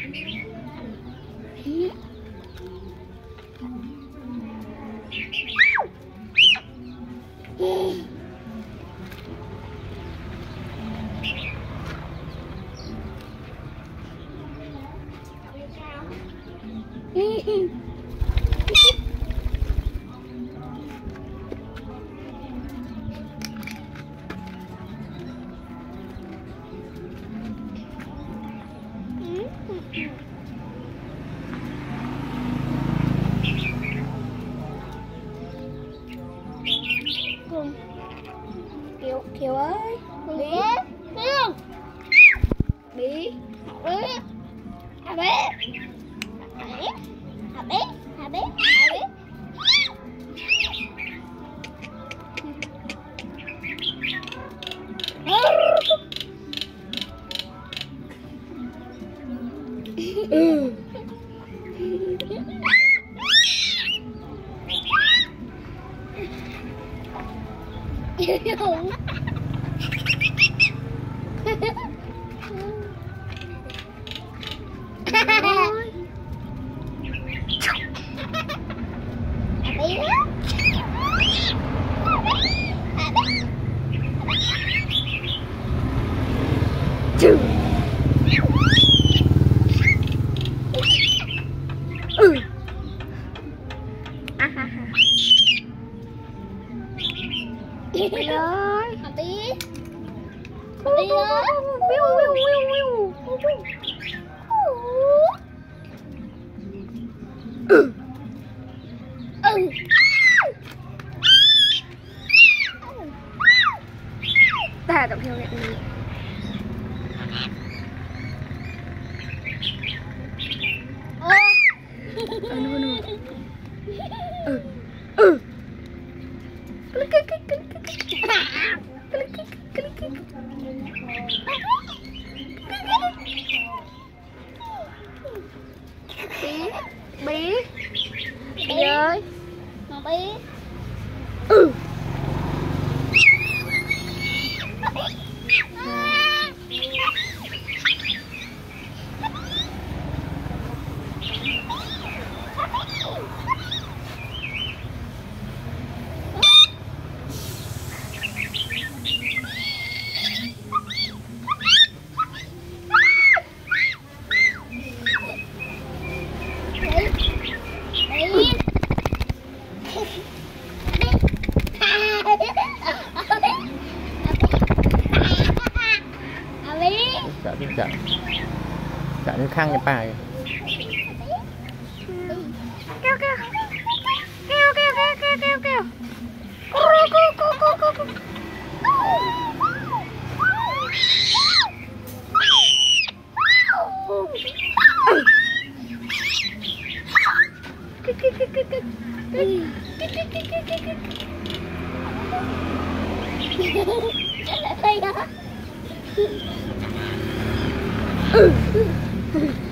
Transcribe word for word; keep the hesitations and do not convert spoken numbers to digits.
Kiều Kiều ơi, đi đi Hà bé Hà bé Hà bé Hà bé ừ. Không. Chữ. Ừ. À ha ha. Mày ơi, Hà tí. Hà tí ơi. Viu viu viu viu. Ừ. Ừ. Ta động theo này. Ô. À, no, no. Ừ. Ừ. Click click click click click. Click click click click. Bí bí bí ơi mà bí ừ chợ đi chợ chợ như khăn như bài kêu kêu kêu kêu kêu kêu kêu kêu cu cu cu cu cu ừ.